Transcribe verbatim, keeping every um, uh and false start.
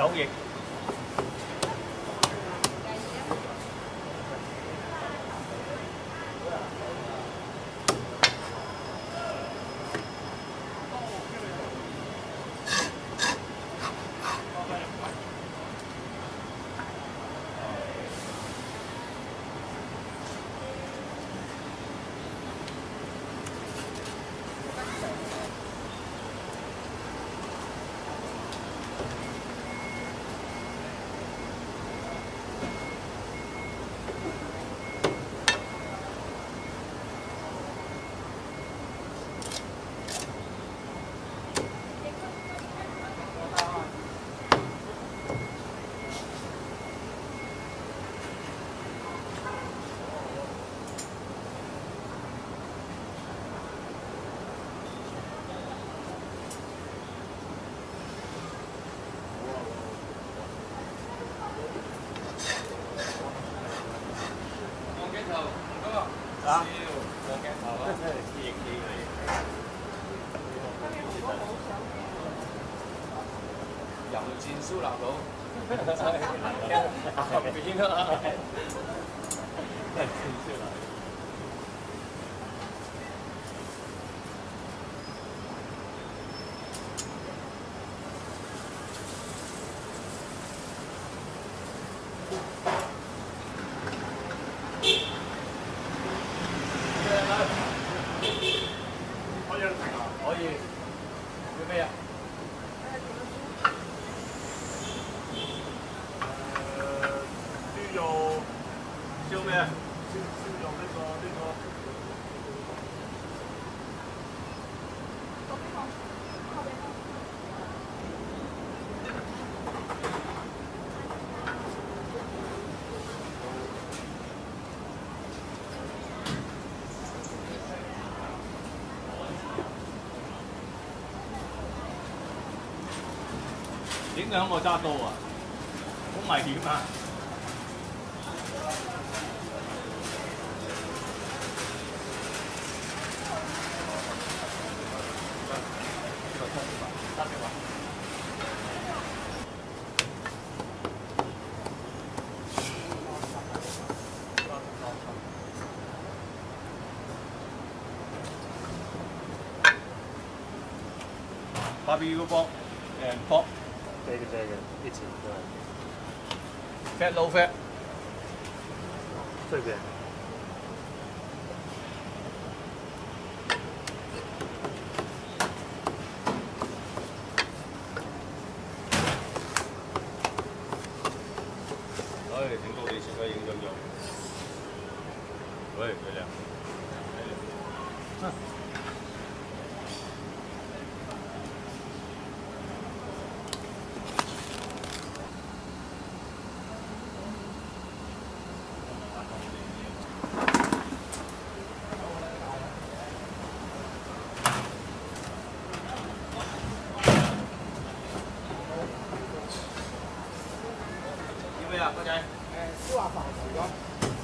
九翼。 啊！冇鏡頭啊！翼機嚟。有戰書拿到，後邊啊！戰書拿。可以，要咩啊？ 呃，豬肉燒咩？燒燒肉呢個呢個。 影響我揸刀啊！好危險啊！barbecue pork and pork。 这个这个一起对。 fat low fat。 这边。 哎，挺高，你先可以影張相。喂，月亮。嗯。 咩啊，哥仔？誒，燒鴨飯嚟咗。